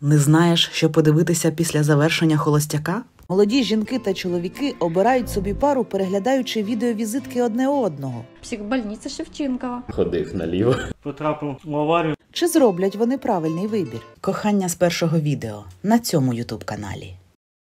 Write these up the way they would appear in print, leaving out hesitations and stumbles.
Не знаєш, що подивитися після завершення «Холостяка»? Молоді жінки та чоловіки обирають собі пару, переглядаючи відеовізитки одне одного. Психбольниця Шевченкова. Ходив наліво. Потрапив в аварію. Чи зроблять вони правильний вибір? Кохання з першого відео на цьому ютуб-каналі.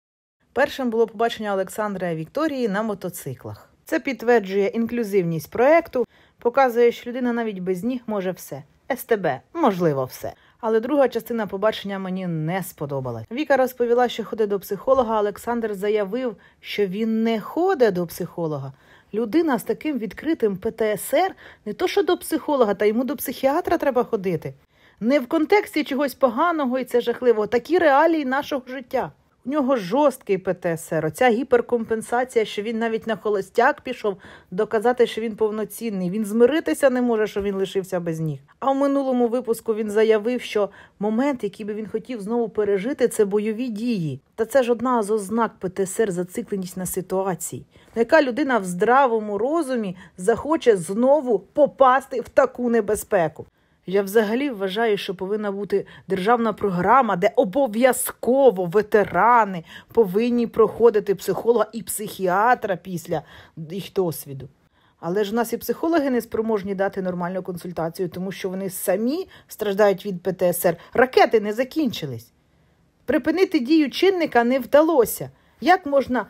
Першим було побачення Олександра і Вікторії на мотоциклах. Це підтверджує інклюзивність проєкту, показує, що людина навіть без ніг може все. СТБ – можливо все. Але друга частина побачення мені не сподобалась. Віка розповіла, що ходить до психолога, а Олександр заявив, що він не ходить до психолога. Людина з таким відкритим ПТСР не то що до психолога, та йому до психіатра треба ходити. Не в контексті чогось поганого і це жахливо, такі реалії нашого життя. У нього жорсткий ПТСР, оця гіперкомпенсація, що він навіть на холостяк пішов, доказати, що він повноцінний. Він змиритися не може, що він лишився без ніг. А в минулому випуску він заявив, що момент, який би він хотів знову пережити, це бойові дії. Та це ж одна з ознак ПТСР – зацикленість на ситуації. Яка людина в здравому розумі захоче знову попасти в таку небезпеку? Я взагалі вважаю, що повинна бути державна програма, де обов'язково ветерани повинні проходити психолога і психіатра після їх досвіду. Але ж у нас і психологи не спроможні дати нормальну консультацію, тому що вони самі страждають від ПТСР. Ракети не закінчились. Припинити дію чинника не вдалося. Як можна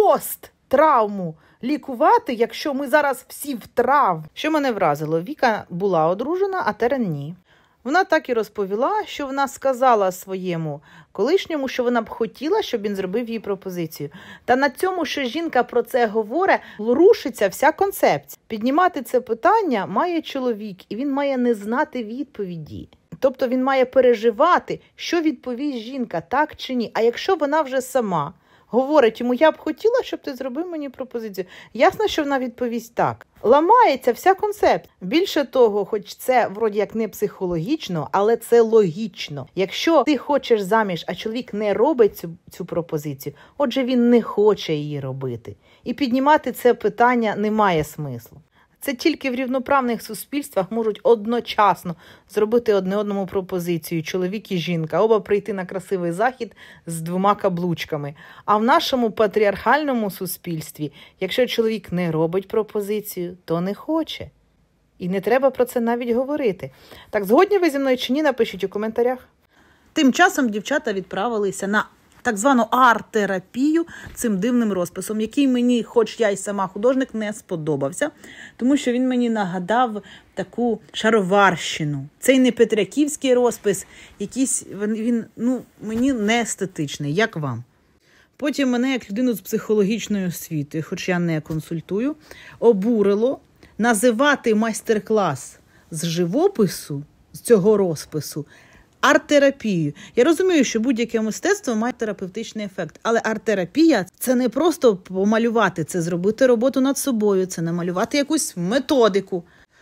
посттравму лікувати, якщо ми зараз всі в травм? Що мене вразило? Віка була одружена, а Терен ні. Вона так і розповіла, що вона сказала своєму колишньому, що вона б хотіла, щоб він зробив їй пропозицію. Та на цьому, що жінка про це говорить, рушиться вся концепція. Піднімати це питання має чоловік, і він має не знати відповіді. Тобто він має переживати, що відповість жінка, так чи ні. А якщо вона вже сама говорить йому, я б хотіла, щоб ти зробив мені пропозицію. Ясно, що вона відповість так. Ламається вся концепція. Більше того, хоч це вроді як не психологічно, але це логічно. Якщо ти хочеш заміж, а чоловік не робить цю пропозицію, отже він не хоче її робити. І піднімати це питання немає смислу. Це тільки в рівноправних суспільствах можуть одночасно зробити одне одному пропозицію, чоловік і жінка, оба прийти на красивий захід з 2 каблучками. А в нашому патріархальному суспільстві, якщо чоловік не робить пропозицію, то не хоче. І не треба про це навіть говорити. Так, згодні ви зі мною чи ні, напишіть у коментарях. Тим часом дівчата відправилися на так звану арт-терапію цим дивним розписом, який мені, хоч я й сама художник, не сподобався, тому що він мені нагадав таку шароварщину. Цей не петряківський розпис, якийсь він мені не естетичний. Як вам? Потім мене, як людину з психологічної освіти, хоч я не консультую, обурило називати майстер-клас з живопису, з цього розпису, арт-терапію. Я розумію, що будь-яке мистецтво має терапевтичний ефект, але арт-терапія – це не просто помалювати, це зробити роботу над собою, це намалювати якусь методику,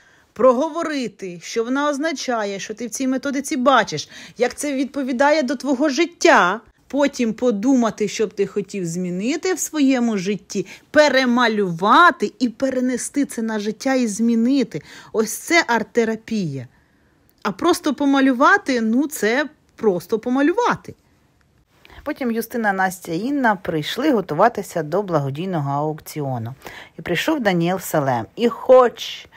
проговорити, що вона означає, що ти в цій методиці бачиш, як це відповідає до твого життя, потім подумати, що б ти хотів змінити в своєму житті, перемалювати і перенести це на життя і змінити. Ось це арт-терапія. А просто помалювати, це просто помалювати. Потім Юстина, Настя і Інна прийшли готуватися до благодійного аукціону. І прийшов Даніел Салем. І хоч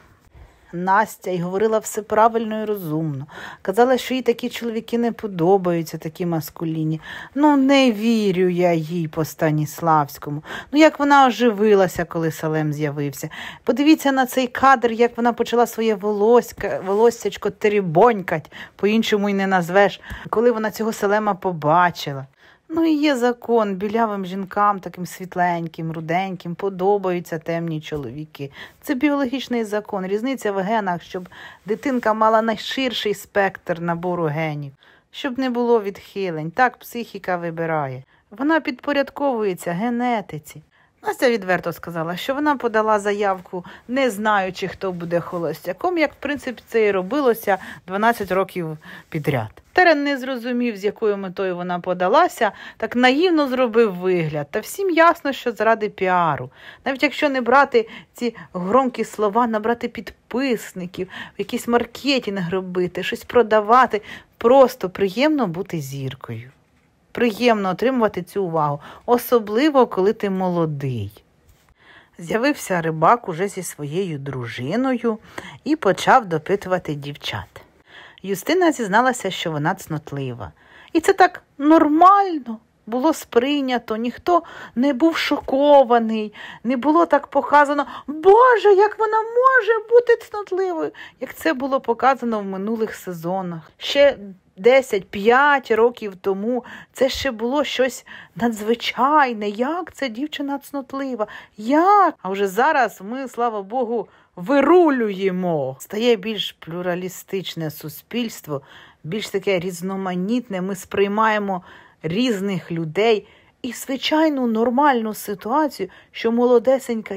Настя і говорила все правильно і розумно, казала, що їй такі чоловіки не подобаються, такі маскулінні. Не вірю я їй по Станіславському. Як вона оживилася, коли Салем з'явився. Подивіться на цей кадр, як вона почала своє волоссячко теребонькать, по-іншому й не назвеш, коли вона цього Салема побачила. І є закон, білявим жінкам, таким світленьким, руденьким, подобаються темні чоловіки. Це біологічний закон, різниця в генах, щоб дитинка мала найширший спектр набору генів, щоб не було відхилень. Так психіка вибирає. Вона підпорядковується генетиці. Настя відверто сказала, що вона подала заявку, не знаючи, хто буде холостяком, як, в принципі, це і робилося 12 років підряд. Терен не зрозумів, з якою метою вона подалася, так наївно зробив вигляд. Та всім ясно, що заради піару. Навіть якщо не брати ці громкі слова, набрати підписників, якийсь маркетинг робити, щось продавати, просто приємно бути зіркою. Приємно отримувати цю увагу, особливо, коли ти молодий. З'явився Рибак уже зі своєю дружиною і почав допитувати дівчат. Юстина зізналася, що вона цнотлива. І це так нормально було сприйнято, ніхто не був шокований, не було так показано, Боже, як вона може бути цнотливою, як це було показано в минулих сезонах. Ще 10-5 років тому це ще було щось надзвичайне. Як це дівчина цнотлива? Як? А вже зараз ми, слава Богу, вирулюємо. Стає більш плюралістичне суспільство, більш таке різноманітне. Ми сприймаємо різних людей і звичайну нормальну ситуацію, що молодесенька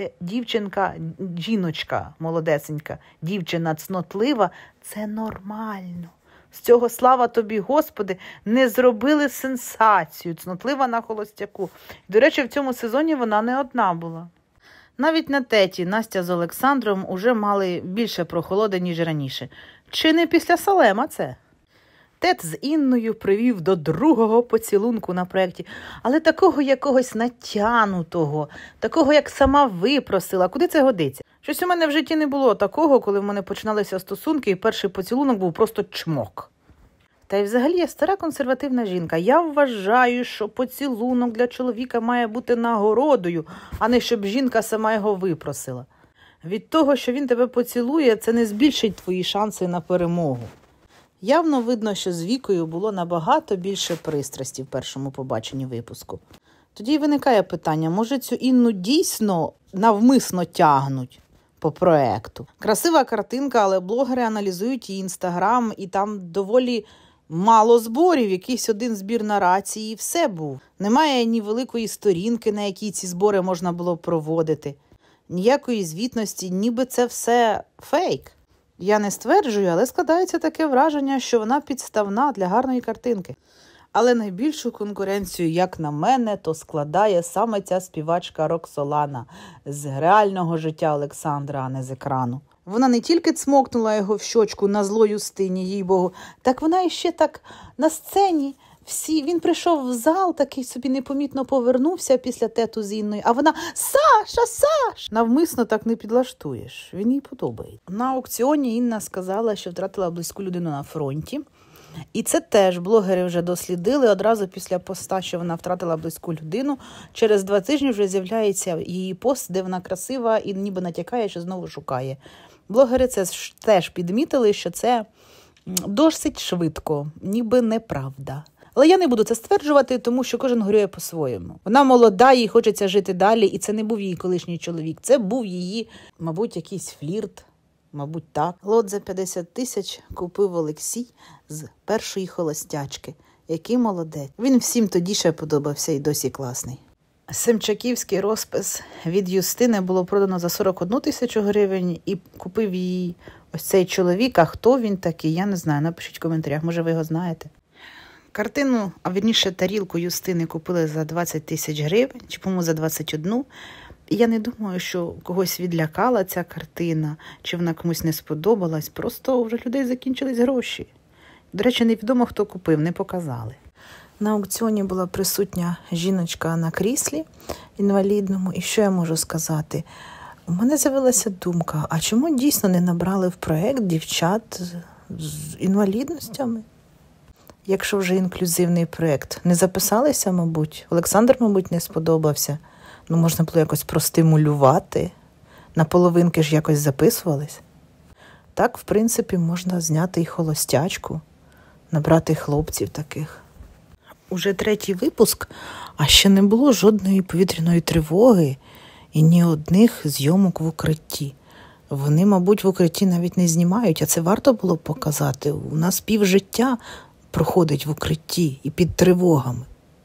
дівчина цнотлива – це нормально. З цього, слава тобі, Господи, не зробили сенсацію, цнотлива на холостяку. До речі, в цьому сезоні вона не одна була. Навіть на теті Настя з Олександром уже мали більше прохолоди, ніж раніше. Чи не після Салема це? Тет з Інною привів до другого поцілунку на проєкті, але такого якогось натянутого, такого, як сама випросила. Куди це годиться? Щось у мене в житті не було такого, коли в мене починалися стосунки, і перший поцілунок був просто чмок. Та й взагалі я стара консервативна жінка. Я вважаю, що поцілунок для чоловіка має бути нагородою, а не щоб жінка сама його випросила. Від того, що він тебе поцілує, це не збільшить твої шанси на перемогу. Явно видно, що з Вікою було набагато більше пристрасті в першому побаченні випуску. Тоді й виникає питання, може цю Інну дійсно навмисно тягнуть по проекту? Красива картинка, але блогери аналізують її інстаграм, і там доволі мало зборів, якийсь один збір на рації, і все був. Немає ні великої сторінки, на якій ці збори можна було проводити, ніякої звітності, ніби це все фейк. Я не стверджую, але складається таке враження, що вона підставна для гарної картинки. Але найбільшу конкуренцію, як на мене, то складає саме ця співачка Роксолана з реального життя Олександра, а не з екрану. Вона не тільки цмокнула його в щочку на зло Юстині, їй-богу, так вона іще так на сцені. Він прийшов в зал, такий собі непомітно повернувся після тету з Інною, а вона Саш! Навмисно так не підлаштуєш, він їй подобається. На аукціоні Інна сказала, що втратила близьку людину на фронті. І це теж блогери вже дослідили. Одразу після поста, що вона втратила близьку людину, через 2 тижні вже з'являється її пост, де вона красива і ніби натякає, що знову шукає. Блогери це теж підмітили, що це досить швидко, ніби неправда. Але я не буду це стверджувати, тому що кожен горює по-своєму. Вона молода, їй хочеться жити далі, і це не був її колишній чоловік. Це був її, мабуть, якийсь флірт, мабуть, так. Лот за 50 тисяч купив Олексій з першої холостячки. Який молодець. Він всім тоді ще подобався і досі класний. Семчаківський розпис від Юстини було продано за 41 тисячу гривень і купив її ось цей чоловік. А хто він такий, я не знаю. Напишіть в коментарях, може ви його знаєте. Картину, а вірніше тарілку Юстини купили за 20 тисяч гривень, чи, по-моєму, за 21. І я не думаю, що когось відлякала ця картина, чи вона комусь не сподобалась. Просто вже людей закінчились гроші. До речі, невідомо, хто купив, не показали. На аукціоні була присутня жіночка на кріслі інвалідному. І що я можу сказати? У мене з'явилася думка, а чому дійсно не набрали в проєкт дівчат з інвалідностями? Якщо вже інклюзивний проєкт. Не записалися, мабуть? Олександр, мабуть, не сподобався. Ну, можна було якось простимулювати. На половинки ж якось записувались. Так, в принципі, можна зняти і холостячку, набрати хлопців таких. Уже 3-й випуск, а ще не було жодної повітряної тривоги і ні одних зйомок в укритті. Вони, мабуть, в укритті навіть не знімають, а це варто було б показати. У нас півжиття проходить в укритті і під тривогами.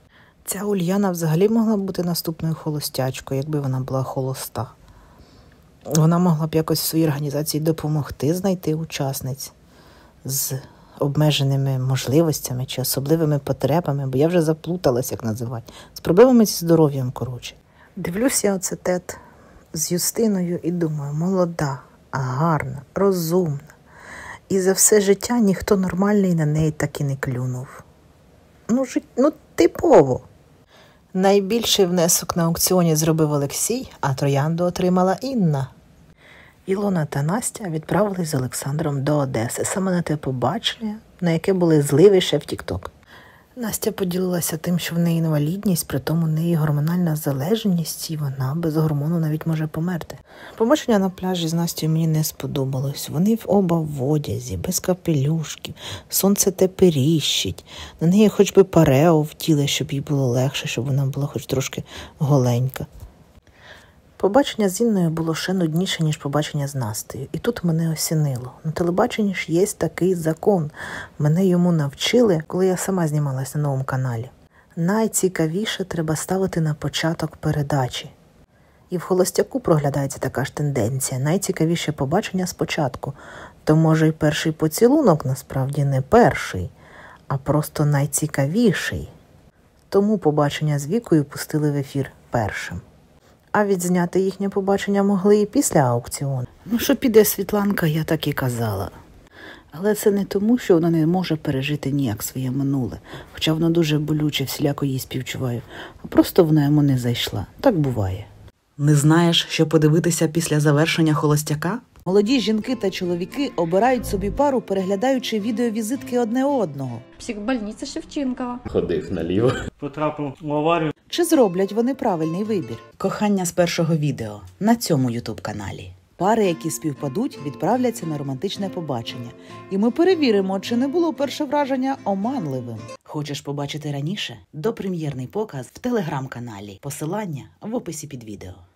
Ця Ульяна взагалі могла б бути наступною холостячкою, якби вона була холоста. Вона могла б якось в своїй організації допомогти знайти учасниць з обмеженими можливостями чи особливими потребами, бо я вже заплуталась, як називати, з проблемами зі здоров'ям, коротше. Дивлюся я оце тет з Юстиною і думаю, молода, гарна, розумна. І за все життя ніхто нормальний на неї так і не клюнув. Типово. Найбільший внесок на аукціоні зробив Олексій, а троянду отримала Інна. Ілона та Настя відправились з Олександром до Одеси, саме на те побачення, на яке були зливи ще в Тік-Ток. Настя поділилася тим, що в неї інвалідність, при тому в неї гормональна залежність, і вона без гормону навіть може померти. Побачення на пляжі з Настю мені не сподобалось. Вони оба в одязі, без капелюшків, сонце те періщить. На неї хоч би парео втіли, щоб їй було легше, щоб вона була хоч трошки голенька. Побачення з Інною було ще нудніше, ніж побачення з Настею. І тут мене осінило. На телебаченні ж є такий закон. Мене йому навчили, коли я сама знімалась на новому каналі. Найцікавіше треба ставити на початок передачі. І в «Холостяку» проглядається така ж тенденція. Найцікавіше побачення спочатку. То, може, й перший поцілунок насправді не перший, а просто найцікавіший. Тому побачення з Вікою пустили в ефір першим. А відзняти їхнє побачення могли і після аукціону. Що піде Світланка, я так і казала. Але це не тому, що вона не може пережити ніяк своє минуле, хоча воно дуже болюче, всіляко їй співчуваю, а просто вона йому не зайшла. Так буває. Не знаєш, що подивитися після завершення «Холостяка»? Молоді жінки та чоловіки обирають собі пару, переглядаючи відеовізитки одне одного. Психбольниця Шевченкова. Ходив наліво. Потрапив в аварію. Чи зроблять вони правильний вибір? Кохання з першого відео на цьому ютуб-каналі. Пари, які співпадуть, відправляться на романтичне побачення. І ми перевіримо, чи не було перше враження оманливим. Хочеш побачити раніше? Допрем'єрний показ в телеграм-каналі. Посилання в описі під відео.